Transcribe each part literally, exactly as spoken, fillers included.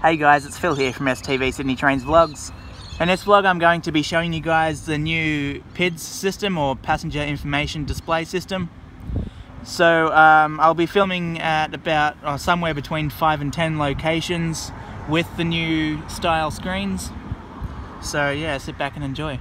Hey guys, it's Phil here from S T V Sydney Trains Vlogs. In this vlog I'm going to be showing you guys the new P I D S system, or Passenger Information Display System. So um, I'll be filming at about or somewhere between five and ten locations with the new style screens. So yeah, sit back and enjoy.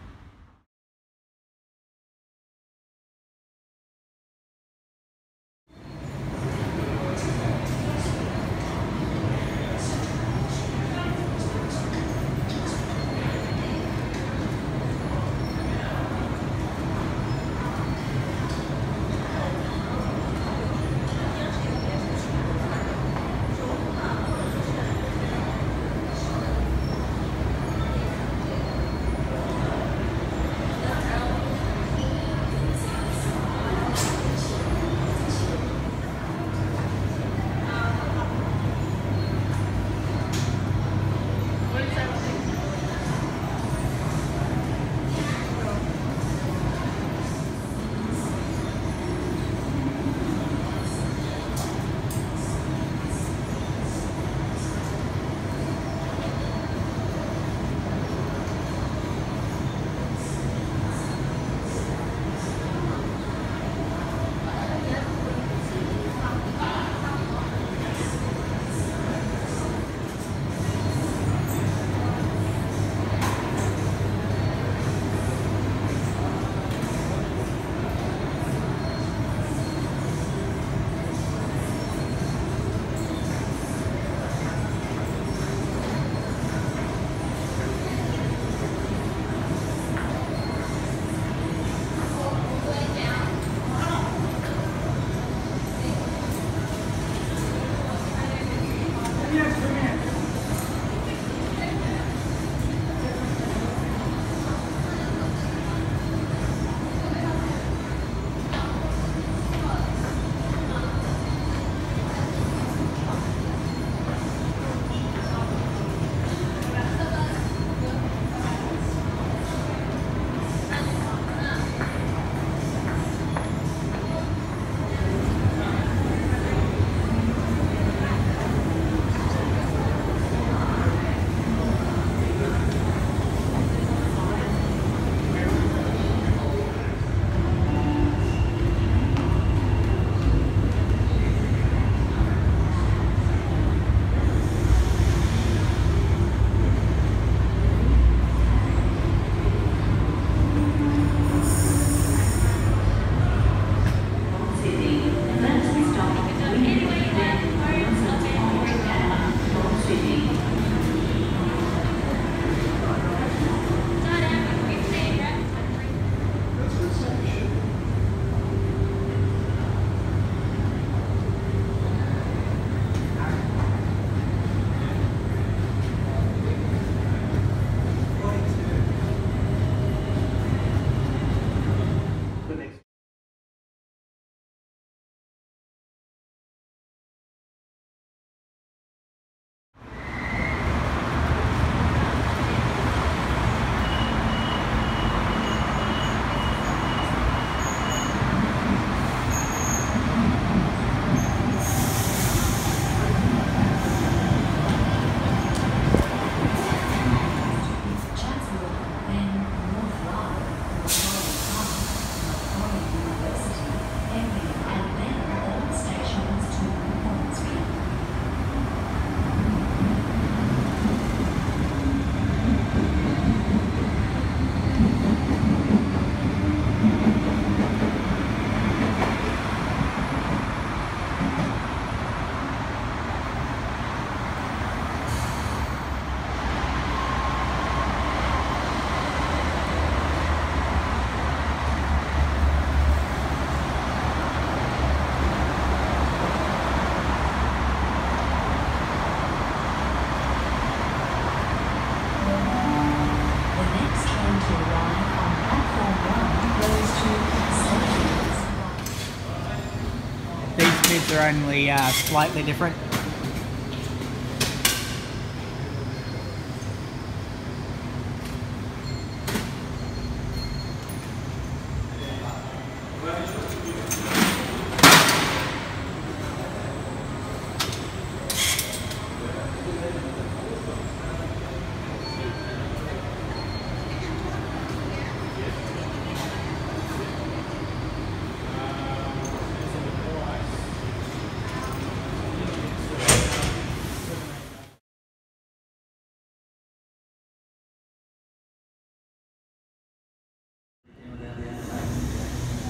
These are only uh, slightly different.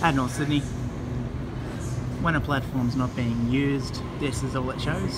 at North Sydney. When a platform's not being used, this is all it shows.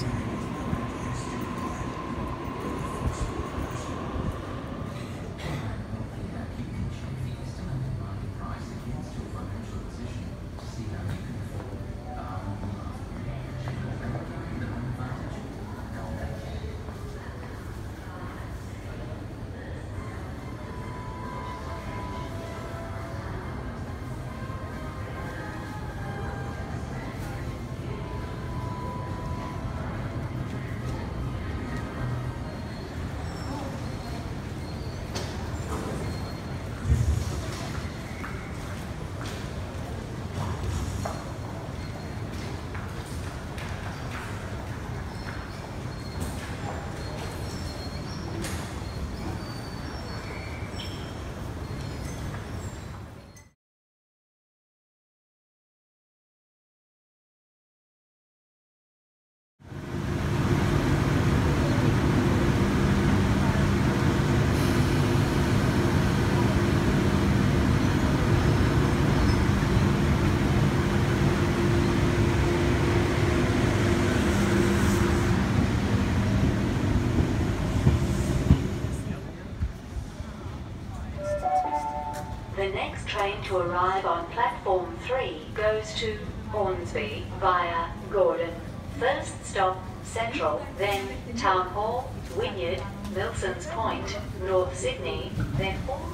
The next train to arrive on platform three goes to Hornsby via Gordon. First stop Central, then Town Hall, Wynyard, Milsons Point, North Sydney, then Hornsby.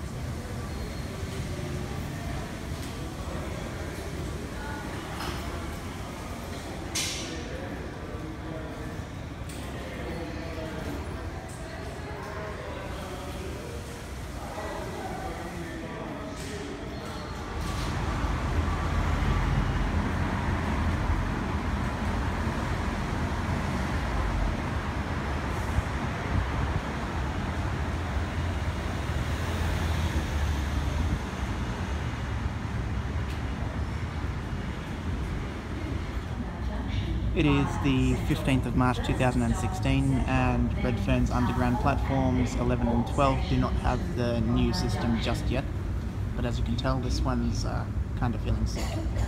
It is the fifteenth of March two thousand sixteen, and Redfern's underground platforms eleven and twelve do not have the new system just yet, but as you can tell, this one's uh, kind of feeling sick.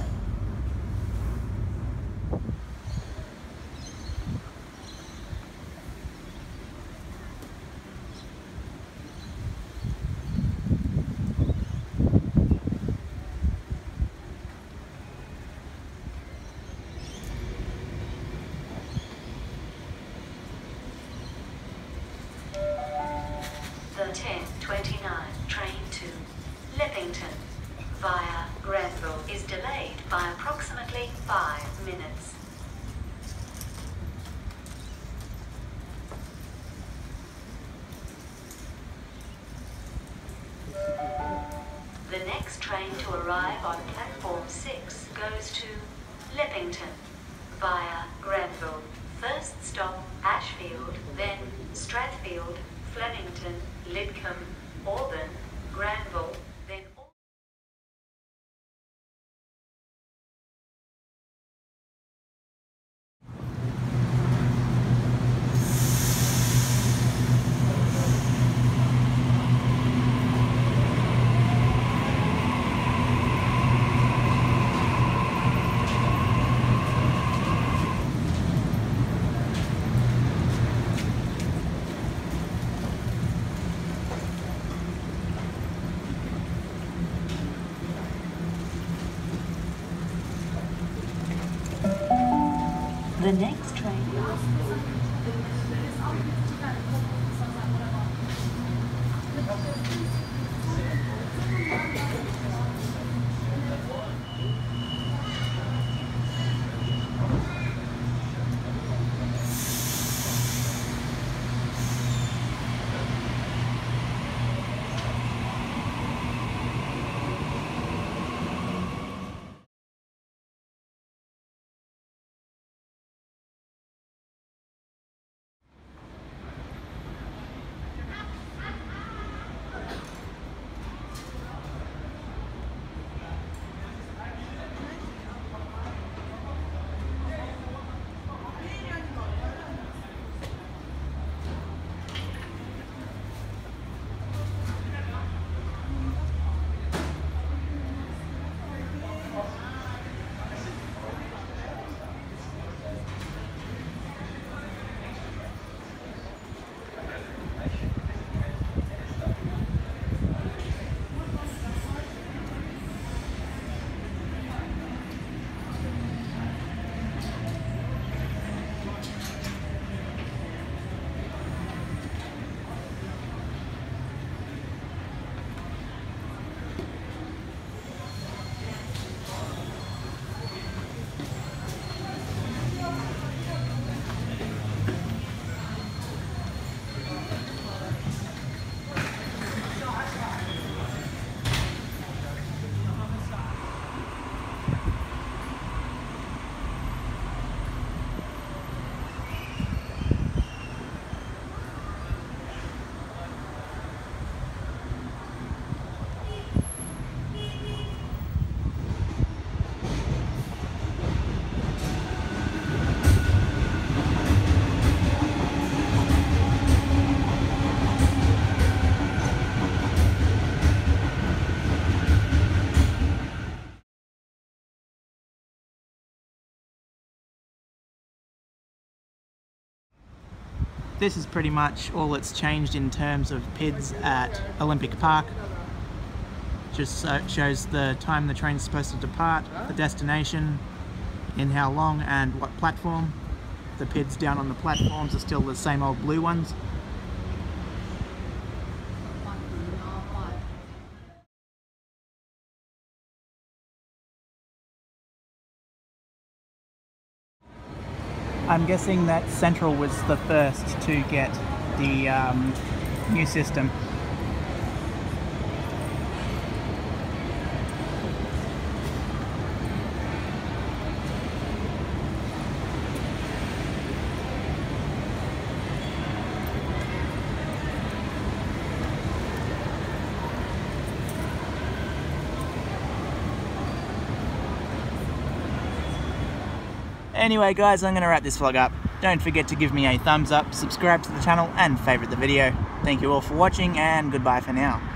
The ten twenty-nine train to Leppington via Granville is delayed by approximately five minutes. The next train to arrive on platform six goes to Leppington via Granville. First stop Ashfield, then Strathfield, Flemington, Lidcombe, Auburn, Granville, then the next train. this is pretty much all that's changed in terms of P I D S at Olympic Park. Just uh, shows the time the train's supposed to depart, the destination, in how long and what platform. The P I D S down on the platforms are still the same old blue ones. I'm guessing that Central was the first to get the um, new system. Anyway guys, I'm going to wrap this vlog up. Don't forget to give me a thumbs up, subscribe to the channel and favourite the video. Thank you all for watching and goodbye for now.